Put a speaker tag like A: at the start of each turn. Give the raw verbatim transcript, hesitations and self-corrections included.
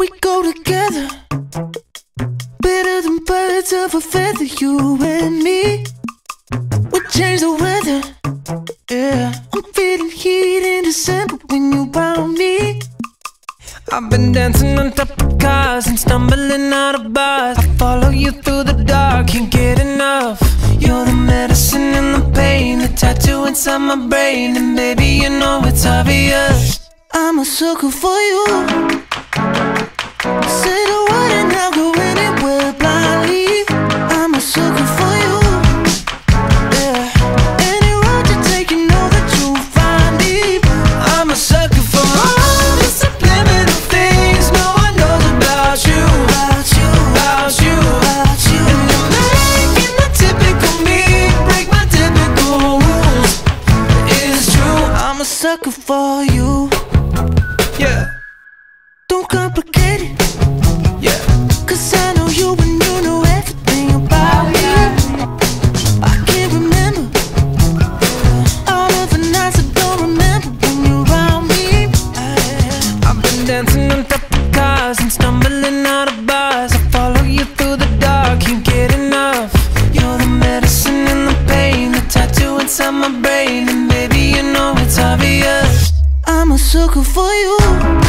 A: We go together, better than birds of a feather, you and me. We change the weather, yeah. I'm feeling heat in December when you found me. I've been dancing on top of cars and stumbling out of bars. I follow you through the dark, can't get enough. You're the medicine and the pain, the tattoo inside my brain. And baby, you know it's obvious, I'm a sucker for you. Say the word and I'll go anywhere blindly. I'm a sucker for you, yeah. Any road you take, you know that you'll find me. I'm a sucker for all the subliminal things no one knows about you, about you, about you, about you. And you're making the typical me break my typical rules. It's true, I'm a sucker for you, yeah. Don't complicate it, yeah. Cause I know you and you know everything about me. I can't remember all of the nights I don't remember when you're around me. I've been dancing on top of cars and stumbling out of bars. I follow you through the dark, can't get enough. You're the medicine and the pain, the tattoo inside my brain. And baby, you know it's obvious, I'm a sucker for you.